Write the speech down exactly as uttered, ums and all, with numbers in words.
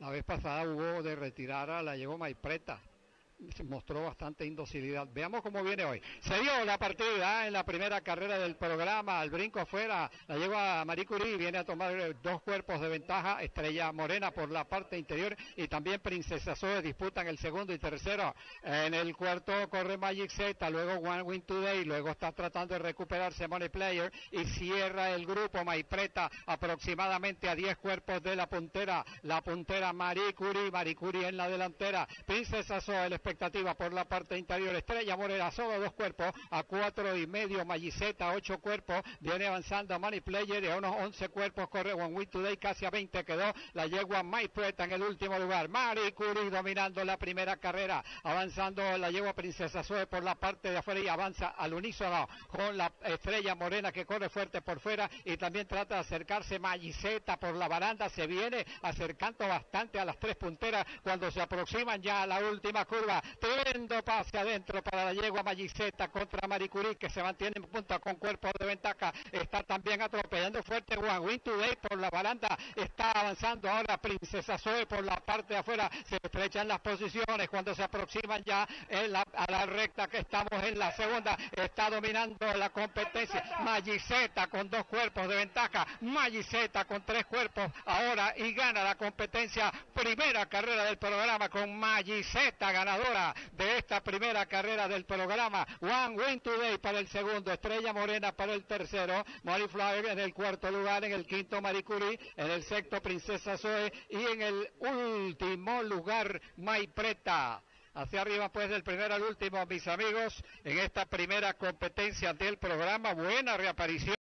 La vez pasada hubo de retirar a la yegua Maipreta. Se mostró bastante indocilidad. Veamos cómo viene hoy. Se dio la partida en la primera carrera del programa. Al brinco afuera, la lleva Marie Curie. Viene a tomar dos cuerpos de ventaja. Estrella Morena por la parte interior y también Princesa Zoe disputan el segundo y tercero. En el cuarto corre Magic Z, luego One Win Today, luego está tratando de recuperarse Money Player y cierra el grupo Maipreta aproximadamente a diez cuerpos de la puntera. La puntera Marie Curie, Marie Curie en la delantera. Princesa Zoe, el expectativa por la parte interior. Estrella Morena, solo dos cuerpos, a cuatro y medio Magiceta, ocho cuerpos, viene avanzando Money Player y a unos once cuerpos corre One Week Today, casi a veinte quedó la yegua Maipreta en el último lugar. Marie Curie dominando la primera carrera, avanzando la yegua Princesa Zoe por la parte de afuera y avanza al unísono con la Estrella Morena que corre fuerte por fuera y también trata de acercarse Magiceta por la baranda, se viene acercando bastante a las tres punteras cuando se aproximan ya a la última curva. Tremendo pase adentro para la yegua Magiceta contra Marie Curie que se mantiene en punta con cuerpo de ventaja. Está también atropellando fuerte One Win Today por la baranda. Está avanzando ahora Princesa Zoe por la parte de afuera. Se estrechan las posiciones cuando se aproximan ya en la, a la recta que estamos en la segunda. Está dominando la competencia Magiceta con dos cuerpos de ventaja. Magiceta con tres cuerpos ahora y gana la competencia. Primera carrera del programa con Magiceta ganadora de esta primera carrera del programa. One Win Today para el segundo, Estrella Morena para el tercero, Molly Flyer en el cuarto lugar, en el quinto Marie Curie, en el sexto Princesa Zoe y en el último lugar Maipreta. Hacia arriba pues del primero al último, mis amigos, en esta primera competencia del programa. Buena reaparición.